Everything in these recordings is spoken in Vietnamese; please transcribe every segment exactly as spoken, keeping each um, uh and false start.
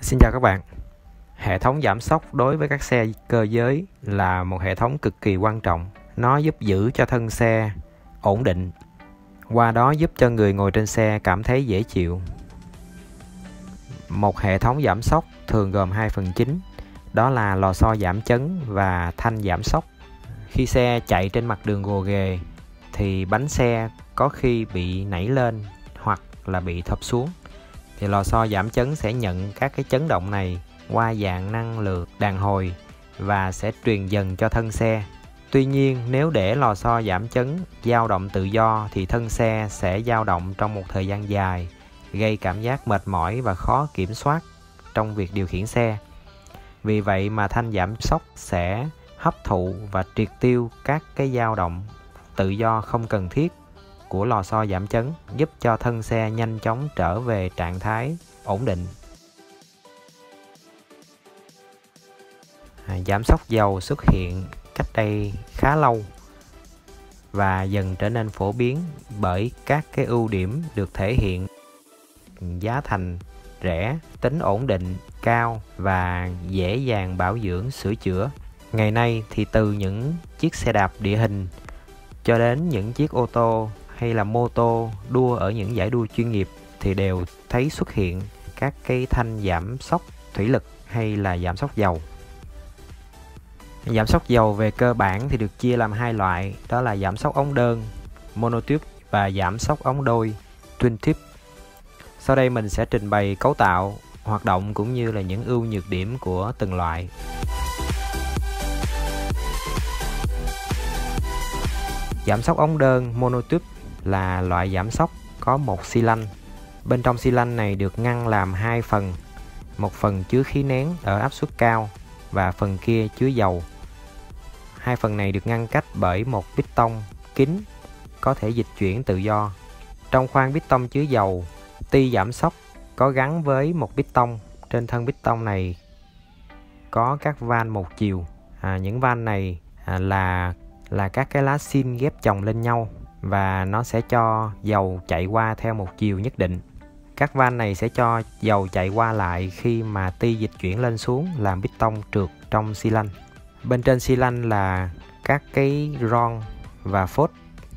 Xin chào các bạn. Hệ thống giảm xóc đối với các xe cơ giới là một hệ thống cực kỳ quan trọng. Nó giúp giữ cho thân xe ổn định, qua đó giúp cho người ngồi trên xe cảm thấy dễ chịu. Một hệ thống giảm xóc thường gồm hai phần chính, đó là lò xo giảm chấn và thanh giảm xóc. Khi xe chạy trên mặt đường gồ ghề thì bánh xe có khi bị nảy lên hoặc là bị thụp xuống, thì lò xo giảm chấn sẽ nhận các cái chấn động này qua dạng năng lượng đàn hồi và sẽ truyền dần cho thân xe. Tuy nhiên, nếu để lò xo giảm chấn dao động tự do thì thân xe sẽ dao động trong một thời gian dài, gây cảm giác mệt mỏi và khó kiểm soát trong việc điều khiển xe. Vì vậy mà thanh giảm xóc sẽ hấp thụ và triệt tiêu các cái dao động tự do không cần thiết của lò xo giảm chấn, giúp cho thân xe nhanh chóng trở về trạng thái ổn định. À, giảm xóc dầu xuất hiện cách đây khá lâu và dần trở nên phổ biến bởi các cái ưu điểm được thể hiện: giá thành rẻ, tính ổn định cao và dễ dàng bảo dưỡng sửa chữa. Ngày nay thì từ những chiếc xe đạp địa hình cho đến những chiếc ô tô hay là mô tô đua ở những giải đua chuyên nghiệp thì đều thấy xuất hiện các cái thanh giảm xóc thủy lực hay là giảm xóc dầu. Giảm xóc dầu về cơ bản thì được chia làm hai loại, đó là giảm xóc ống đơn monotube và giảm xóc ống đôi twin tube. Sau đây mình sẽ trình bày cấu tạo, hoạt động cũng như là những ưu nhược điểm của từng loại. Giảm xóc ống đơn monotube là loại giảm xóc có một xi lanh. Bên trong xi lanh này được ngăn làm hai phần, một phần chứa khí nén ở áp suất cao và phần kia chứa dầu. Hai phần này được ngăn cách bởi một piston kín có thể dịch chuyển tự do. Trong khoang piston chứa dầu, ti giảm xóc có gắn với một piston. Trên thân piston này có các van một chiều. À, những van này à, là là các cái lá xin ghép chồng lên nhau và nó sẽ cho dầu chạy qua theo một chiều nhất định. Các van này sẽ cho dầu chạy qua lại khi mà ti dịch chuyển lên xuống, làm piston trượt trong xi lanh. Bên trên xi lanh là các cái ron và phốt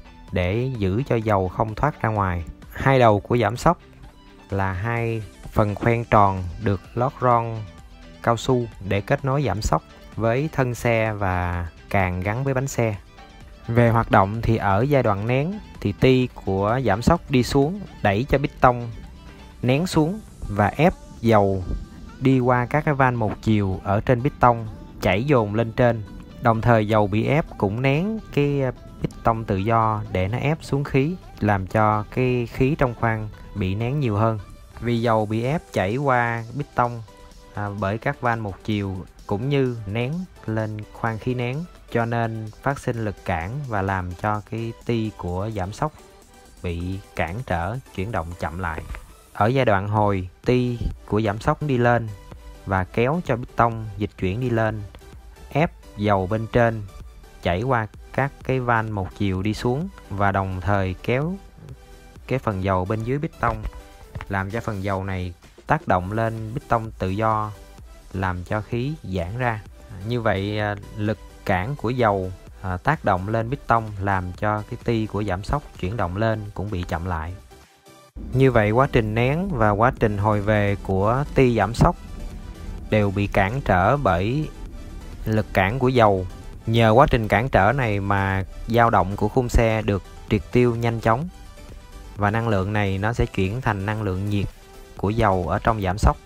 để giữ cho dầu không thoát ra ngoài. Hai đầu của giảm xóc là hai phần khoen tròn được lót ron cao su để kết nối giảm xóc với thân xe và càng gắn với bánh xe. Về hoạt động thì ở giai đoạn nén thì ti của giảm xóc đi xuống, đẩy cho piston nén xuống và ép dầu đi qua các cái van một chiều ở trên piston chảy dồn lên trên. Đồng thời dầu bị ép cũng nén cái piston tự do để nó ép xuống khí, làm cho cái khí trong khoang bị nén nhiều hơn. Vì dầu bị ép chảy qua piston à, bởi các van một chiều cũng như nén lên khoang khí nén, cho nên phát sinh lực cản và làm cho cái ti của giảm xóc bị cản trở, chuyển động chậm lại. Ở giai đoạn hồi, ti của giảm xóc đi lên và kéo cho piston dịch chuyển đi lên, ép dầu bên trên chảy qua các cái van một chiều đi xuống và đồng thời kéo cái phần dầu bên dưới piston, làm cho phần dầu này tác động lên piston tự do, làm cho khí giãn ra. Như vậy lực cản của dầu à, tác động lên piston làm cho cái ti của giảm xóc chuyển động lên cũng bị chậm lại. Như vậy quá trình nén và quá trình hồi về của ti giảm xóc đều bị cản trở bởi lực cản của dầu. Nhờ quá trình cản trở này mà dao động của khung xe được triệt tiêu nhanh chóng và năng lượng này nó sẽ chuyển thành năng lượng nhiệt của dầu ở trong giảm xóc.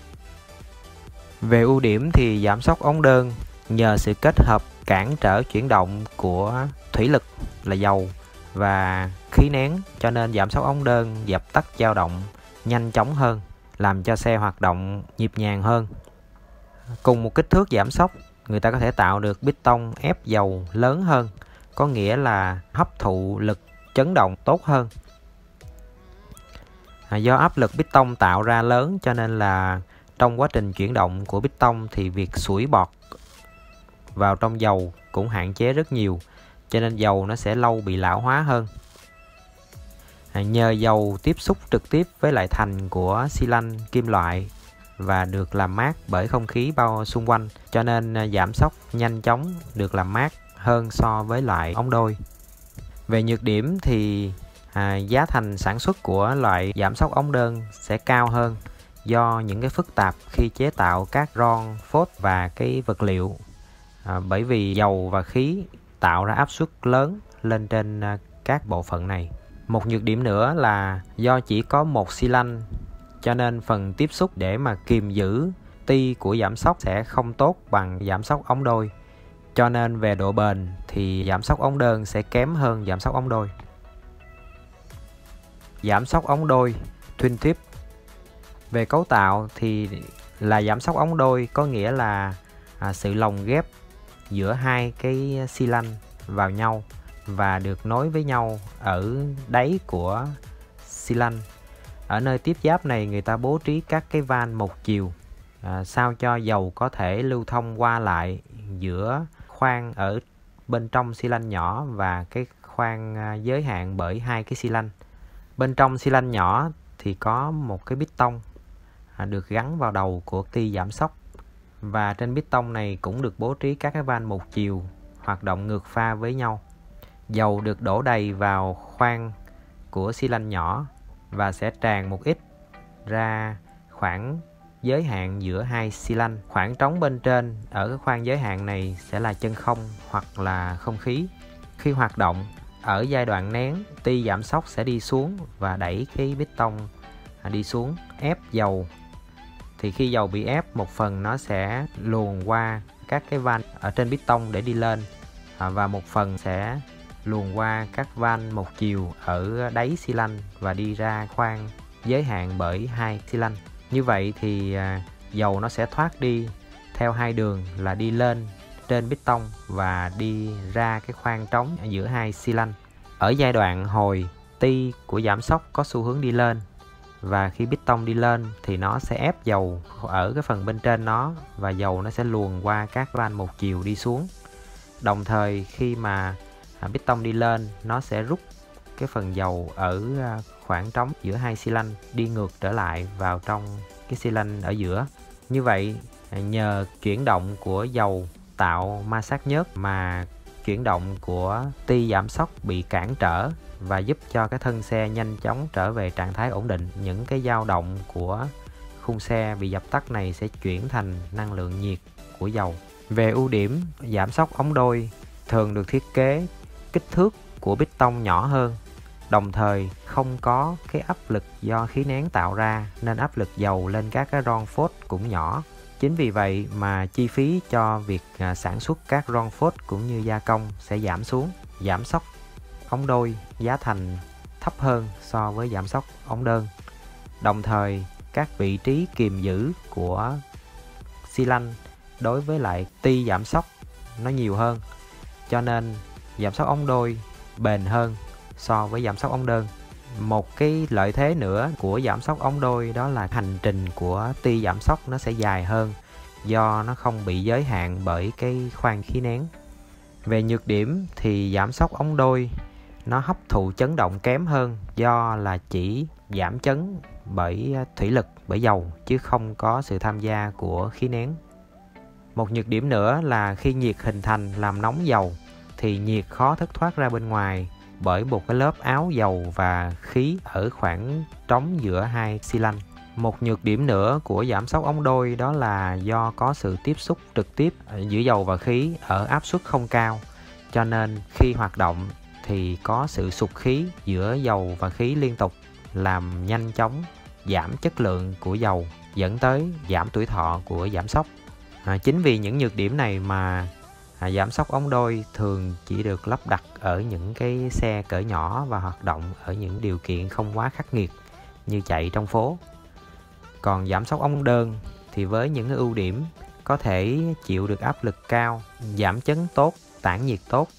Về ưu điểm thì giảm xóc ống đơn nhờ sự kết hợp cản trở chuyển động của thủy lực là dầu và khí nén, cho nên giảm xóc ống đơn dập tắt dao động nhanh chóng hơn, làm cho xe hoạt động nhịp nhàng hơn. Cùng một kích thước giảm xóc, người ta có thể tạo được piston ép dầu lớn hơn, có nghĩa là hấp thụ lực chấn động tốt hơn. À, do áp lực piston tạo ra lớn cho nên là trong quá trình chuyển động của piston thì việc sủi bọt vào trong dầu cũng hạn chế rất nhiều, cho nên dầu nó sẽ lâu bị lão hóa hơn. À, nhờ dầu tiếp xúc trực tiếp với lại thành của xi lanh kim loại và được làm mát bởi không khí bao xung quanh, cho nên giảm xóc nhanh chóng được làm mát hơn so với loại ống đôi. Về nhược điểm thì à, giá thành sản xuất của loại giảm xóc ống đơn sẽ cao hơn do những cái phức tạp khi chế tạo các ron phốt và cái vật liệu, à, bởi vì dầu và khí tạo ra áp suất lớn lên trên à, các bộ phận này. Một nhược điểm nữa là do chỉ có một xi lanh, cho nên phần tiếp xúc để mà kìm giữ ti của giảm xóc sẽ không tốt bằng giảm xóc ống đôi, cho nên về độ bền thì giảm xóc ống đơn sẽ kém hơn giảm xóc ống đôi. Giảm xóc ống đôi twin tip. Về cấu tạo thì là giảm xóc ống đôi có nghĩa là à, sự lồng ghép giữa hai cái xi lanh vào nhau và được nối với nhau ở đáy của xi lanh. Ở nơi tiếp giáp này người ta bố trí các cái van một chiều à, sao cho dầu có thể lưu thông qua lại giữa khoang ở bên trong xi lanh nhỏ và cái khoang à, giới hạn bởi hai cái xi lanh. Bên trong xi lanh nhỏ thì có một cái bít tông à, được gắn vào đầu của ti giảm xóc, và trên bít tông này cũng được bố trí các cái van một chiều hoạt động ngược pha với nhau. Dầu được đổ đầy vào khoang của xi lanh nhỏ và sẽ tràn một ít ra khoảng giới hạn giữa hai xi lanh. Khoảng trống bên trên ở cái khoang giới hạn này sẽ là chân không hoặc là không khí. Khi hoạt động ở giai đoạn nén, ti giảm xóc sẽ đi xuống và đẩy cái bít tông đi xuống, ép dầu. Thì khi dầu bị ép, một phần nó sẽ luồn qua các cái van ở trên bít tông để đi lên, và một phần sẽ luồn qua các van một chiều ở đáy xi lanh và đi ra khoang giới hạn bởi hai xi lanh. Như vậy thì à, dầu nó sẽ thoát đi theo hai đường là đi lên trên bít tông và đi ra cái khoang trống giữa hai xi lanh. Ở giai đoạn hồi, ti của giảm xóc có xu hướng đi lên, và khi bít tông đi lên thì nó sẽ ép dầu ở cái phần bên trên nó, và dầu nó sẽ luồn qua các van một chiều đi xuống. Đồng thời khi mà à, bít tông đi lên, nó sẽ rút cái phần dầu ở à, khoảng trống giữa hai xi lanh đi ngược trở lại vào trong cái xi lanh ở giữa. Như vậy à, nhờ chuyển động của dầu tạo ma sát nhớt mà chuyển động của ti giảm xóc bị cản trở và giúp cho cái thân xe nhanh chóng trở về trạng thái ổn định. Những cái dao động của khung xe bị dập tắt này sẽ chuyển thành năng lượng nhiệt của dầu. Về ưu điểm, giảm xóc ống đôi thường được thiết kế kích thước của bít tông nhỏ hơn, đồng thời không có cái áp lực do khí nén tạo ra, nên áp lực dầu lên các cái ron phốt cũng nhỏ. Chính vì vậy mà chi phí cho việc à, sản xuất các ron phốt cũng như gia công sẽ giảm xuống. Giảm xóc ống đôi giá thành thấp hơn so với giảm xóc ống đơn. Đồng thời các vị trí kìm giữ của xi lanh đối với lại ti giảm xóc nó nhiều hơn, cho nên giảm xóc ống đôi bền hơn so với giảm xóc ống đơn. Một cái lợi thế nữa của giảm xóc ống đôi đó là hành trình của ti giảm xóc nó sẽ dài hơn, do nó không bị giới hạn bởi cái khoang khí nén. Về nhược điểm thì giảm xóc ống đôi nó hấp thụ chấn động kém hơn, do là chỉ giảm chấn bởi thủy lực, bởi dầu, chứ không có sự tham gia của khí nén. Một nhược điểm nữa là khi nhiệt hình thành làm nóng dầu thì nhiệt khó thất thoát ra bên ngoài bởi một cái lớp áo dầu và khí ở khoảng trống giữa hai xi lanh. Một nhược điểm nữa của giảm xóc ống đôi đó là do có sự tiếp xúc trực tiếp giữa dầu và khí ở áp suất không cao, cho nên khi hoạt động thì có sự sục khí giữa dầu và khí liên tục, làm nhanh chóng giảm chất lượng của dầu, dẫn tới giảm tuổi thọ của giảm xóc. À, chính vì những nhược điểm này mà à, giảm xóc ống đôi thường chỉ được lắp đặt ở những cái xe cỡ nhỏ và hoạt động ở những điều kiện không quá khắc nghiệt như chạy trong phố. Còn giảm xóc ống đơn thì với những ưu điểm có thể chịu được áp lực cao, giảm chấn tốt, tản nhiệt tốt,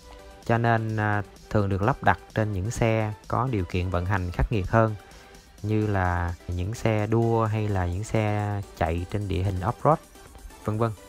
cho nên à, thường được lắp đặt trên những xe có điều kiện vận hành khắc nghiệt hơn, như là những xe đua hay là những xe chạy trên địa hình off-road, vân vân.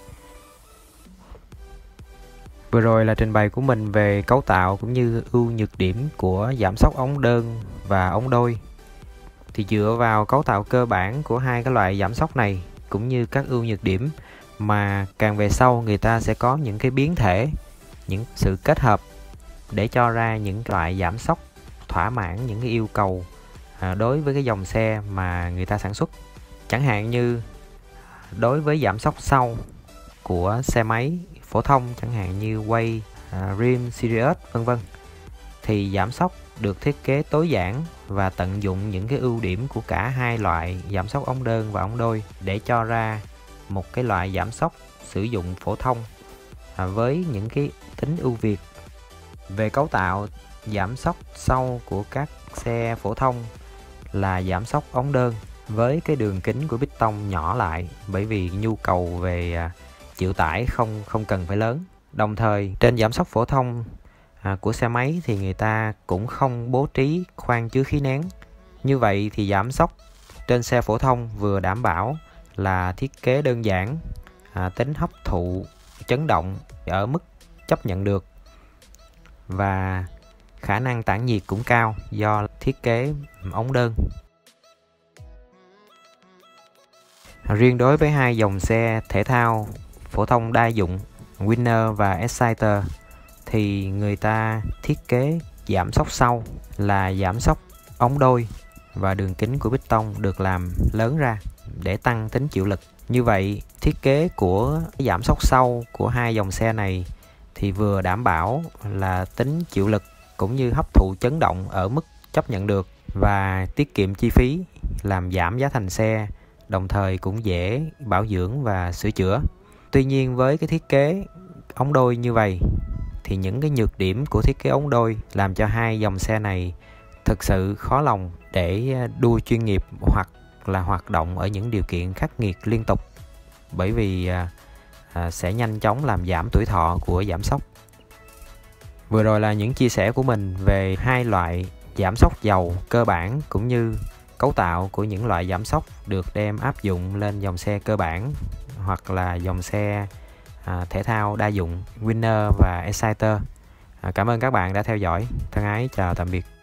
Vừa rồi là trình bày của mình về cấu tạo cũng như ưu nhược điểm của giảm xóc ống đơn và ống đôi. Thì dựa vào cấu tạo cơ bản của hai cái loại giảm sóc này cũng như các ưu nhược điểm mà càng về sau người ta sẽ có những cái biến thể, những sự kết hợp để cho ra những loại giảm sóc thỏa mãn những cái yêu cầu à, đối với cái dòng xe mà người ta sản xuất. Chẳng hạn như đối với giảm sóc sau của xe máy phổ thông, chẳng hạn như Way, à, Rim, Sirius vân vân, thì giảm sóc được thiết kế tối giản và tận dụng những cái ưu điểm của cả hai loại giảm sóc ống đơn và ống đôi để cho ra một cái loại giảm sóc sử dụng phổ thông à, với những cái tính ưu việt. Về cấu tạo giảm sóc sau của các xe phổ thông là giảm sóc ống đơn với cái đường kính của piston nhỏ lại, bởi vì nhu cầu về à, chịu tải không không cần phải lớn. Đồng thời trên giảm sóc phổ thông à, của xe máy thì người ta cũng không bố trí khoang chứa khí nén. Như vậy thì giảm sóc trên xe phổ thông vừa đảm bảo là thiết kế đơn giản, à, tính hấp thụ chấn động ở mức chấp nhận được, và khả năng tản nhiệt cũng cao do thiết kế ống đơn. Riêng đối với hai dòng xe thể thao phổ thông đa dụng Winner và Exciter thì người ta thiết kế giảm sóc sau là giảm sóc ống đôi và đường kính của piston được làm lớn ra để tăng tính chịu lực. Như vậy thiết kế của giảm sóc sau của hai dòng xe này thì vừa đảm bảo là tính chịu lực cũng như hấp thụ chấn động ở mức chấp nhận được và tiết kiệm chi phí, làm giảm giá thành xe, đồng thời cũng dễ bảo dưỡng và sửa chữa. Tuy nhiên với cái thiết kế ống đôi như vậy thì những cái nhược điểm của thiết kế ống đôi làm cho hai dòng xe này thực sự khó lòng để đua chuyên nghiệp hoặc là hoạt động ở những điều kiện khắc nghiệt liên tục, bởi vì à, à, sẽ nhanh chóng làm giảm tuổi thọ của giảm sóc. Vừa rồi là những chia sẻ của mình về hai loại giảm sóc dầu cơ bản cũng như cấu tạo của những loại giảm sóc được đem áp dụng lên dòng xe cơ bản hoặc là dòng xe à, thể thao đa dụng Winner và Exciter. À, cảm ơn các bạn đã theo dõi. Thân ái chào tạm biệt.